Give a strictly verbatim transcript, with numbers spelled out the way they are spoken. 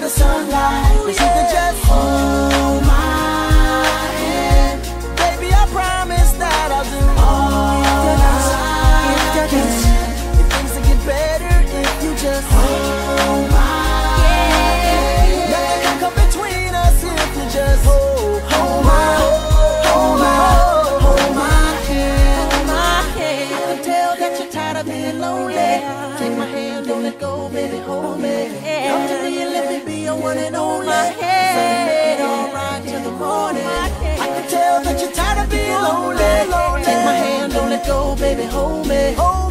the sunlight, but you can just hold my hand. Baby, I promise that I'll do all I can. If things will get better if you just hold my hand. Nothing can come between us if you just hold, hold my, hold my, hold my hand. Hold my hand. I can tell that you're tired of being lonely. Take my hand, don't let go, baby, hold me. Come to me and let me be your one and only. So make it all right till the morning. I can tell that you're tired of being lonely. Take my hand, don't let go, baby, hold me.